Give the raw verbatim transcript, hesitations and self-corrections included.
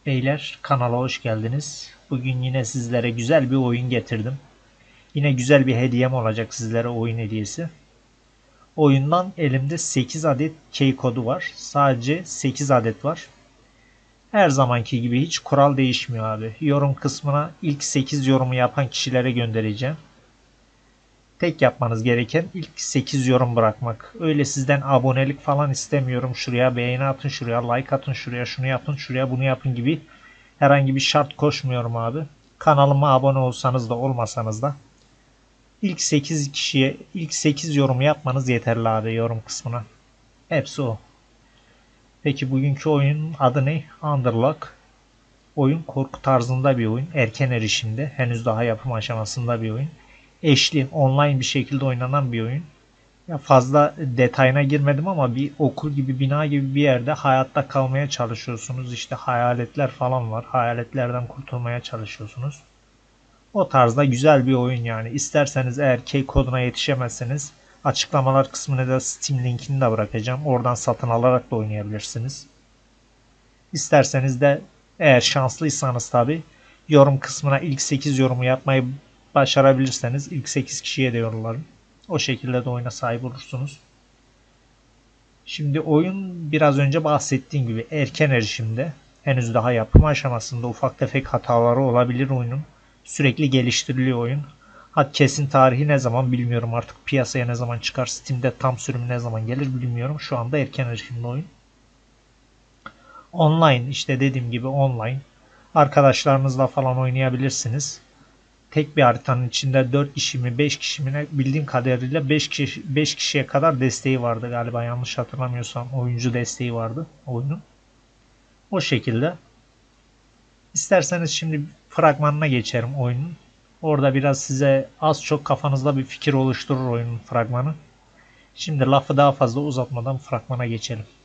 Beyler kanala hoş geldiniz. Bugün yine sizlere güzel bir oyun getirdim. Yine güzel bir hediyem olacak sizlere, oyun hediyesi. Oyundan elimde sekiz adet key kodu var. Sadece sekiz adet var. Her zamanki gibi hiç kural değişmiyor abi. Yorum kısmına ilk sekiz yorumu yapan kişilere göndereceğim. Tek yapmanız gereken ilk sekiz yorum bırakmak. Öyle sizden abonelik falan istemiyorum. Şuraya beğeni atın, şuraya like atın, şuraya şunu yapın, şuraya bunu yapın gibi herhangi bir şart koşmuyorum abi. Kanalıma abone olsanız da olmasanız da ilk sekiz kişiye ilk sekiz yorum yapmanız yeterli abi, yorum kısmına. Hepsi o. Peki bugünkü oyunun adı ne? Underlock. Oyun korku tarzında bir oyun. Erken erişimde. Henüz daha yapım aşamasında bir oyun. Eşli, online bir şekilde oynanan bir oyun. Ya fazla detayına girmedim ama bir okul gibi, bina gibi bir yerde hayatta kalmaya çalışıyorsunuz. İşte hayaletler falan var. Hayaletlerden kurtulmaya çalışıyorsunuz. O tarzda güzel bir oyun yani. İsterseniz eğer key koduna yetişemezseniz açıklamalar kısmına da Steam linkini de bırakacağım. Oradan satın alarak da oynayabilirsiniz. İsterseniz de eğer şanslıysanız tabi yorum kısmına ilk sekiz yorumu yapmayı başarabilirseniz ilk sekiz kişiye de yollarım. O şekilde de oyuna sahip olursunuz. Şimdi oyun biraz önce bahsettiğim gibi erken erişimde. Henüz daha yapım aşamasında, ufak tefek hataları olabilir oyunun. Sürekli geliştiriliyor oyun. Ha, kesin tarihi ne zaman bilmiyorum, artık piyasaya ne zaman çıkar, Steam'de tam sürümü ne zaman gelir bilmiyorum. Şu anda erken erişimde oyun. Online, işte dediğim gibi online. Arkadaşlarınızla falan oynayabilirsiniz. Tek bir haritanın içinde dört kişi mi beş kişi mi ne, bildiğim kadarıyla beş kişi, beş kişiye kadar desteği vardı galiba, yanlış hatırlamıyorsam oyuncu desteği vardı oyunun. O şekilde. İsterseniz şimdi fragmanına geçerim oyunun. Orada biraz size az çok kafanızda bir fikir oluşturur oyunun fragmanı. Şimdi lafı daha fazla uzatmadan fragmana geçelim.